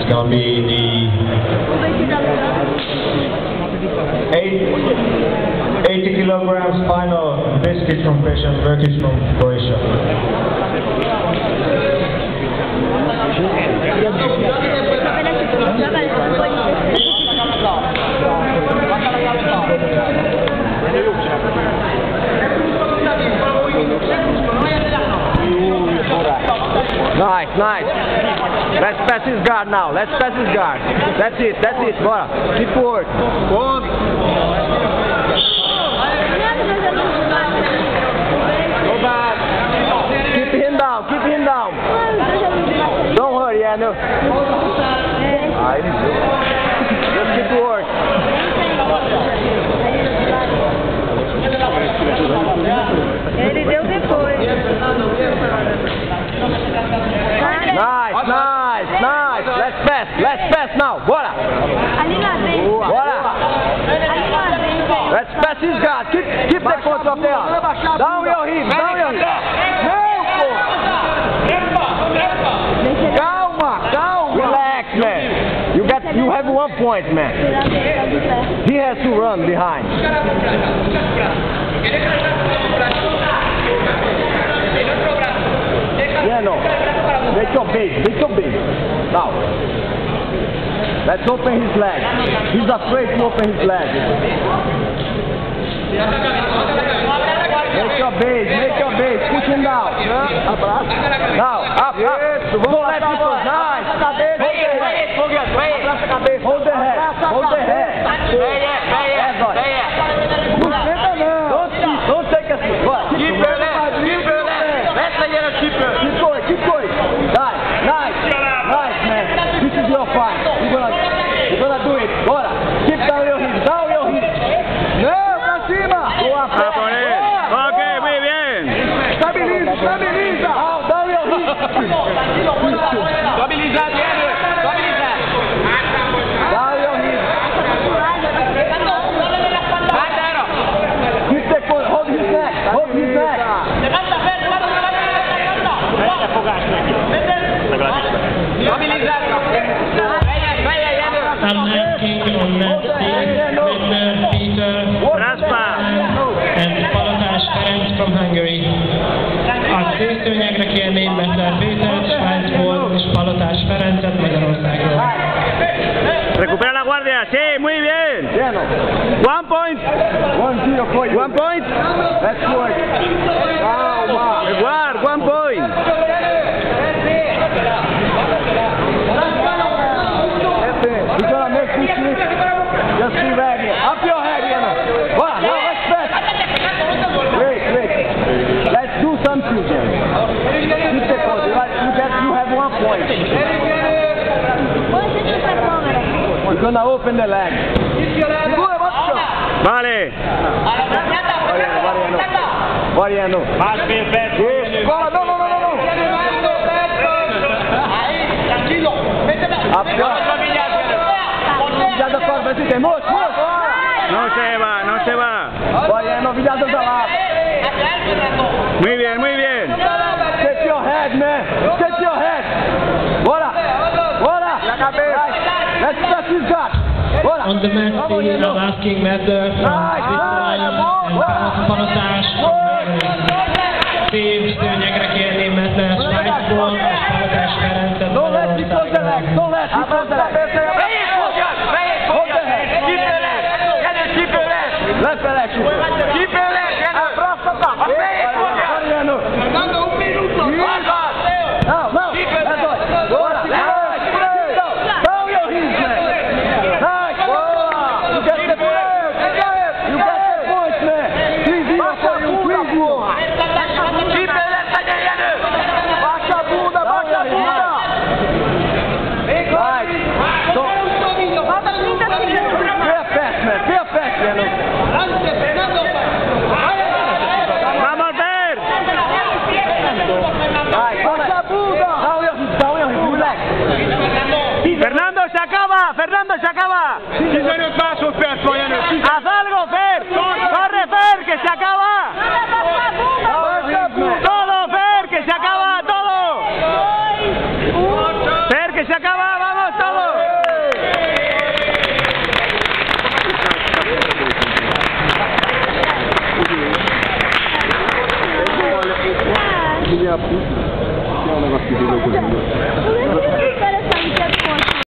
gonna be the 80 kilograms final biscuit from Patient Turkish from Croatia. Nice, nice. Let's pass his guard now. Let's pass his guard. That's it, bora. Keep forward. Go back. Keep him down, keep him down. Don't hurry, Anu. Just keep forward. Ele deu depois. Nice, nice, nice. Let's pass now. Bora. Ali na frente. Bora. Ali na frente. Let's pass his guard. Keep the front of the arm. Down your hips, down your hips. Calma, calma. Relax, man. You have 1 point, man. He has to run behind. Yeah, no. Make your base. Now. Let's open his leg. He's afraid to open his leg. Make your base. Push him down. Now, up. Don't let him go. Nice. Hold the head. Don't take a seat. Keep going. Nice, man. This is your fight. You're gonna do it. Bora. Keep down your hips. No, pra cima. Ok, muy bien. Estabiliza. Down your hips. Stabiliza, Down your hips. Keep the foot. Hold his neck. I'm asking on that Medler Peter and Palotás Ferenc from Hungary. A szélszőnyegre kérném Medler Pétert, Svájcból, és Palotás Ferencet Magyarországról. Recupera la guardia, sí, muy bien. 1 point. 1-0 for you. 1 point. Let's work. Calma. Guard, 1 point. We're gonna make this switch. Just be ready. Up your head, Yana. Wow, now let's press. Wait. Let's do something, Jenny. Keep the code. You have 1 point. We're gonna open the leg. Vale. Mariano. Más perfecto. No. Up your No se va. Mariano, vigyázz a láb. Muy bien. Get your head, man. Bora. Let's press his gut. Bora. On the mat, I'm asking Medler from Switzerland and Palotás from Hungary. Szélszőnyegre kérném Medler Svájcból, és Palotás Ferencet Magyarországról. Don't let him close the leg. Hold the head. Left leg. Mariano. Fernando, 1 minuto. No. Bora. Down your heels, man. Nice. You get the points, man. 3-0 for you. 3-0. Baixa a bunda. Right. So, pay a fast, Mariano. Vamos, Fer. Right. Baixa a bunda. Down your hips. Relax. Fernando, se acaba. 6 minutos más, Fer. Haz algo, Fer. Corre, Fer, que se acaba. Todo, Fer, que se acaba todo. Fer, que se acaba, vamos todos. a puta. Tem um negócio de jogo. Por que esse cara sabe que é fone?